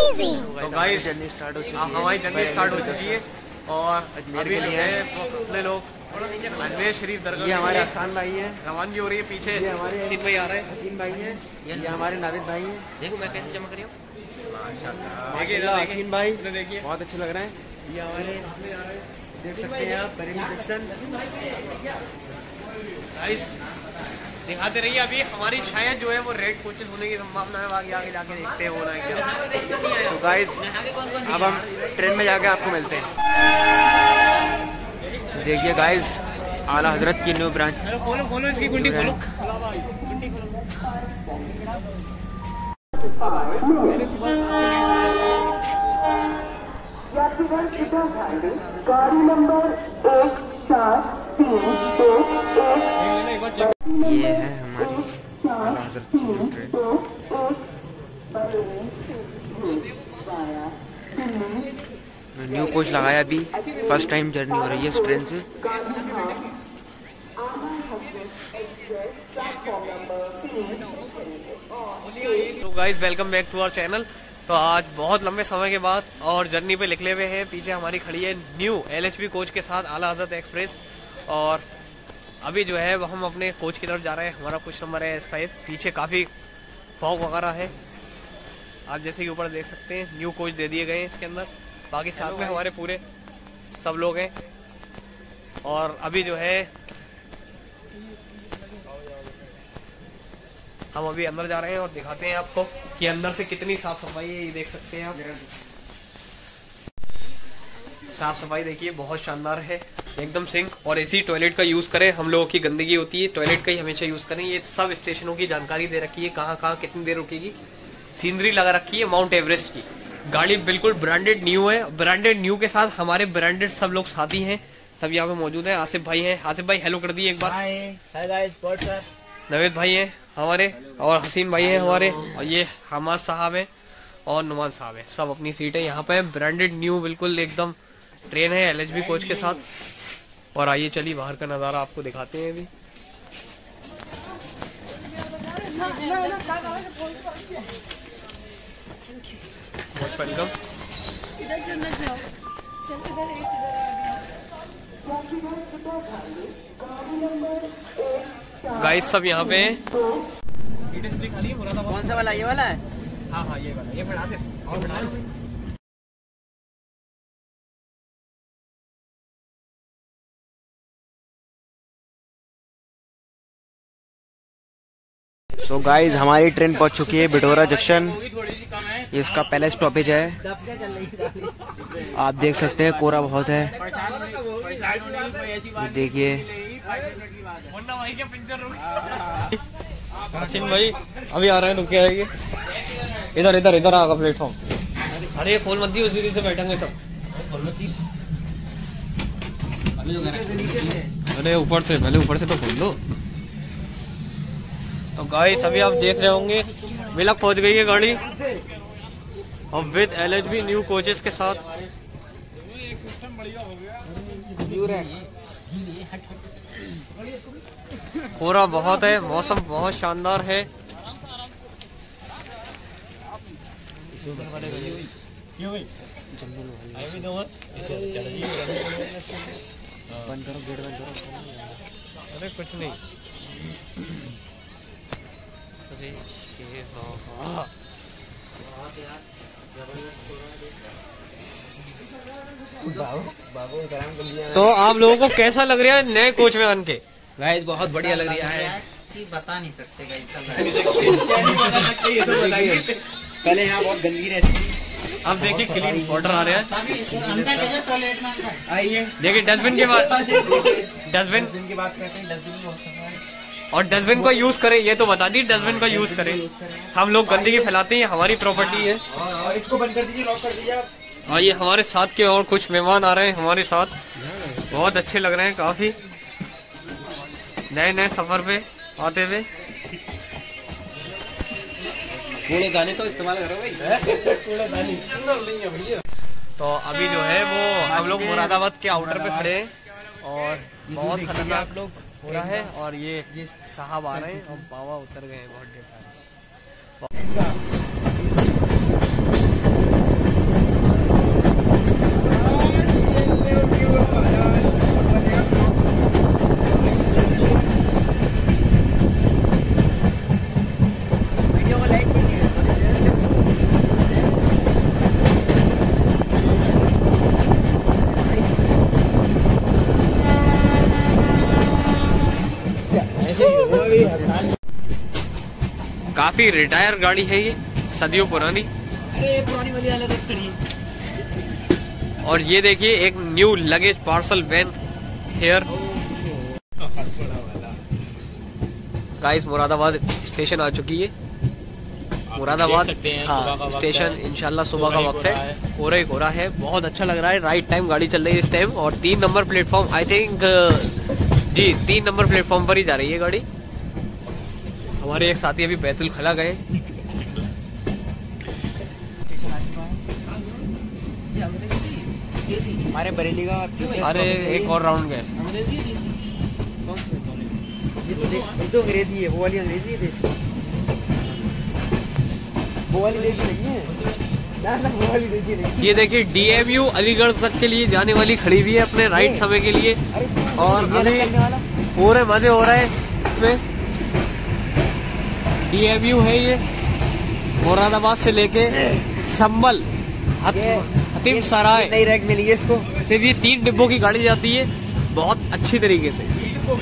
तो गाइस हमारी journey start हो चुकी है और अभी जो है वो अपने लोग अजमेर शरीफ दरगाह, ये हमारे हसन भाई हैं, रवानगी हो रही है। पीछे हसीन भाई आ रहे हैं, हसीन भाई हैं, ये हमारे नादिर भाई हैं। देखो मैं कैसे चमक रही हूँ। माशाल्लाह हसीन भाई बहुत अच्छे लग रहे हैं। ये हमारे देख सकते हैं आप बरेली जंक्शन। गाइस दिखाते रहिए। अभी हमारी शायद जो है वो रेड कोचेस होने की संभावना है। आगे आगे जाके देखते हैं होना है क्या। तो गाइस अब हम ट्रेन में जाके आपको मिलते हैं। देखिए गाइस आला हजरत की न्यू ब्रांच। खोलो इसकी गुंडी खोलो। गाड़ी नंबर 1432 ये है हमारी आला हजरत की न्यू ट्रेन। न्यू कोच लगाया अभी, फर्स्ट टाइम जर्नी हो रही है इस ट्रेन से। तो guys welcome back to our channel. तो आज बहुत लंबे समय के बाद और जर्नी पे निकले हुए हैं। पीछे हमारी खड़ी है न्यू LHB कोच के साथ आला हजरत एक्सप्रेस। और अभी जो है हम अपने कोच की तरफ जा रहे हैं। हमारा कोच नंबर है S5। पीछे काफ़ी फॉग वगैरह है, आप जैसे कि ऊपर देख सकते हैं। न्यू कोच दे दिए गए हैं इसके अंदर। बाकी साथ में हमारे पूरे सब लोग हैं। और अभी जो है हम अभी अंदर जा रहे हैं और दिखाते हैं आपको कि अंदर से कितनी साफ सफाई है। ये देख सकते हैं आप, साफ सफाई देखिए बहुत शानदार है एकदम। सिंक और एसी टॉयलेट का यूज करें। हम लोगों की गंदगी होती है, टॉयलेट का ही हमेशा यूज करें। ये सब स्टेशनों की जानकारी दे रखी है, कहाँ कहाँ कितनी देर रुकेगी। सीनरी लगा रखी है माउंट एवरेस्ट की। गाड़ी बिल्कुल ब्रांडेड न्यू है। ब्रांडेड न्यू के साथ हमारे ब्रांडेड सब लोग साथी हैं, सब यहाँ पे मौजूद हैं। आसिफ भाई हैं, आसिफ भाई हेलो कर दिए एक बार। नवेद भाई हैं हमारे, और हसीन भाई हैं हमारे, और ये हमाद साहब हैं और नुमान साहब हैं। सब अपनी सीटें यहाँ पे। ब्रांडेड न्यू बिल्कुल एकदम ट्रेन है LHB कोच के साथ। और आइए चलिए बाहर का नजारा आपको दिखाते हैं अभी। Most welcome. गाइस सब यहाँ पे हैं। कौन सा वाला, ये वाला है? हाँ ये वाला, ये बढ़ा से और बढ़ा। सो गाइस हमारी ट्रेन पहुंच चुकी है बिटोरा जंक्शन। ये इसका पहला स्टॉपेज है। आप देख सकते हैं कोहरा बहुत है। देखिए हसीन भाई अभी आ रहे हैं, रुक आएंगे। इधर इधर इधर आगा प्लेटफॉर्म। अरे खोल मत दी, उसी से बैठेंगे सब। अरे ऊपर से, पहले ऊपर से तो खोल दो। तो गाइस अभी आप देख रहे होंगे मिलक पहुंच गई है गाड़ी, और विद LHB न्यू कोचेस के साथ। कोहरा बहुत है, मौसम बहुत शानदार है। बंद करो, गेट बंद करो। अरे कुछ नहीं। तो आप लोगों को कैसा लग रहा है नए कोच में आन के? गाइस बहुत बढ़िया लग रहा है कि बता नहीं सकते गाइस। पहले यहाँ बहुत गंदगी रहती थी। अब देखिए क्लीन वाटर आ रहा है। टॉयलेट में अंदर आइए देखिए डस्टबिन के बाद, डस्टबिन की बात करते हैं। डस्टबिन बहुत सफा है और डस्टबिन का यूज करें, ये तो बता दी। डस्टबिन का यूज करें। हम लोग गंदगी फैलाते हैं, हमारी प्रॉपर्टी है। और इसको बंद कर दीजिए, लॉक कर दीजिए आप। और ये हमारे साथ के और कुछ मेहमान आ रहे हैं हमारे साथ, बहुत अच्छे लग रहे हैं काफी, नए नए सफर पे आते हुए। कूड़ेदानी तो इस्तेमाल करो भाई। तो अभी जो है वो हम लोग मुरादाबाद के आउटर पे खड़े हैं और बहुत खतरनाक लोग हो रहा है। और ये साहब आ रहे हैं और बाबा उतर गए हैं बहुत ढेर सारे। काफी रिटायर गाड़ी है ये, सदियों पुरानी। अरे पुरानी वाली अलग खड़ी है। और ये देखिए एक new luggage parcel van here. Guys Moradabad station आ चुकी है। मुरादाबाद हाँ स्टेशन इंशाल्लाह सुबह का वक्त है, कोहरा ही कोहरा है, बहुत अच्छा लग रहा है। राइट टाइम गाड़ी चल रही है इस टाइम, और 3 नंबर प्लेटफॉर्म आई थिंक जी 3 नंबर प्लेटफॉर्म पर ही जा रही है गाड़ी। हमारे एक साथी अभी बैतुल खला गए। हमारे बरेली का अरे एक और राउंड गए। ये तो अंग्रेजी है, वो वाली अंग्रेजी है, वो वाली देसी नहीं है। ना वो वाली देसी नहीं। ये देखिए DMU अलीगढ़ तक के लिए जाने वाली खड़ी हुई है अपने राइट समय के लिए, और अभी पूरे मजे हो रहे हैं इसमें। DMU है ये, मुरादाबाद से लेके संभल हतीम सराय नई रैक मिली है इसको। सिर्फ ये 3 डिब्बों की गाड़ी जाती है बहुत अच्छी तरीके से।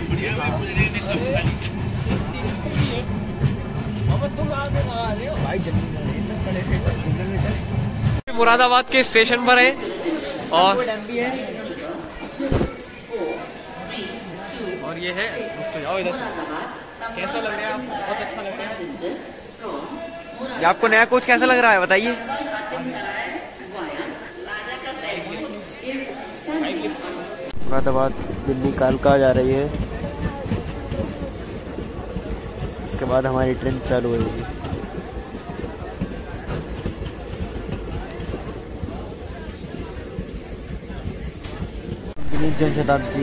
मुरादाबाद के स्टेशन पर है, और ये है जाओ इधर। कैसा लग रहा है आपको? बहुत अच्छा लग रहा है। ये आपको नया कोच कैसा लग रहा है बताइए? मुरादाबाद दिल्ली कालका जा रही है, इसके बाद हमारी ट्रेन चालू होगी। दिल्ली जनशताब्दी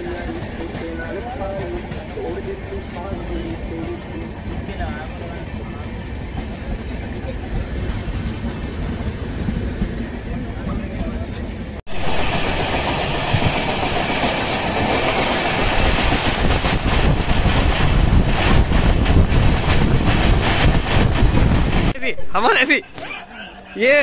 हमारे ऐसी ये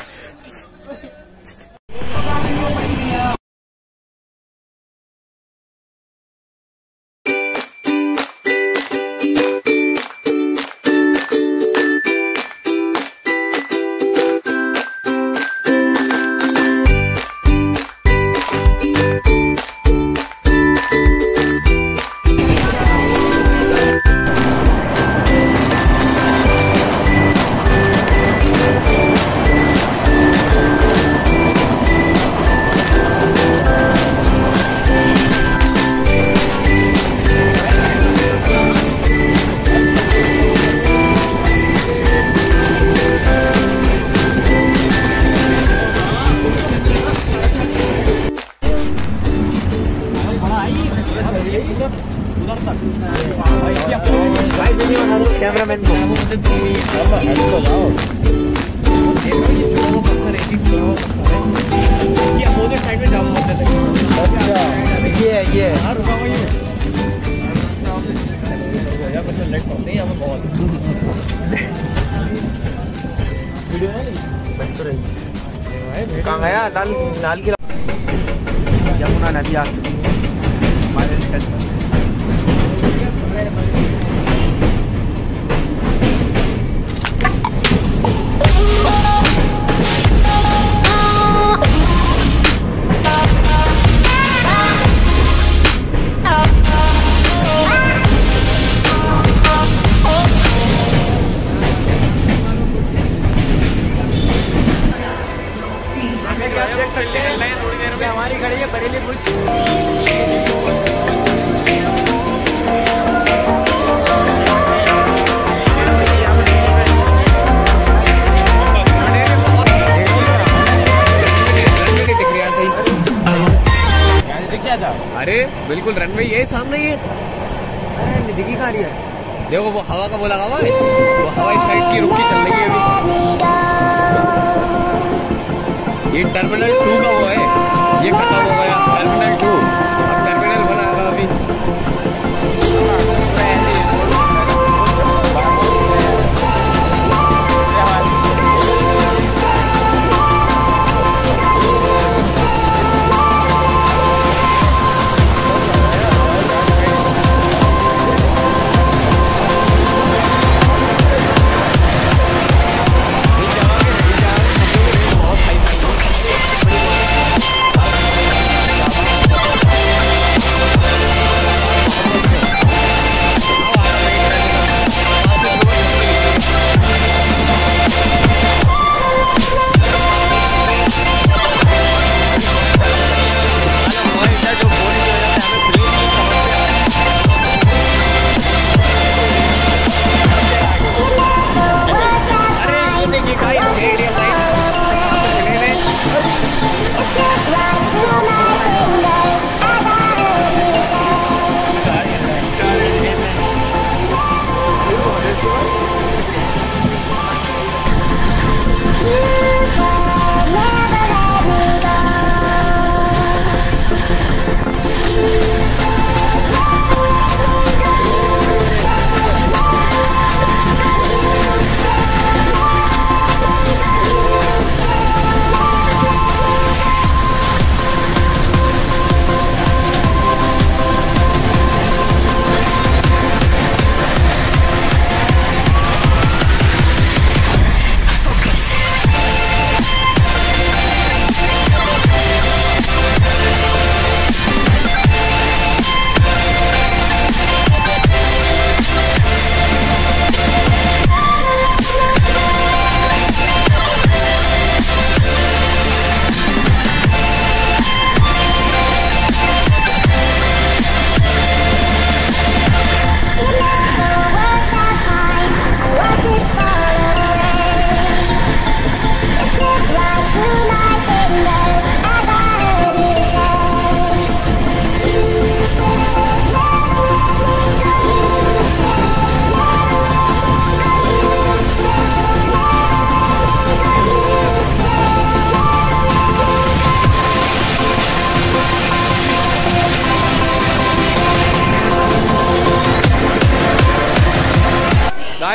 कैमरामैन को ये कहाँ गया लाल किला। यमुना नदी आ चुकी है हमारे निकल। हमारी गाड़ी है बरेली बुर्ज। अरे बिल्कुल रनवे ये सामने ही है। अरे दिखी कहाँ रही है? देखो वो हवा का बोला हवा है, वो हवा इस साइड की रुकी चल रही है अभी। ये टर्मिनल 2 का वो है, ये खत्म हो गया टर्मिनल 2, अब टर्मिनल 1 आएगा अभी।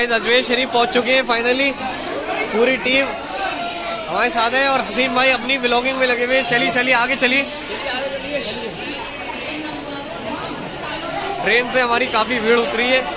गाइस अजमेर शरीफ पहुंच चुके हैं फाइनली। पूरी टीम हमारे साथ है और हसीन भाई अपनी व्लॉगिंग में लगे हुए। चलिए चलिए आगे चलिए। ट्रेन से हमारी काफी भीड़ उतरी है।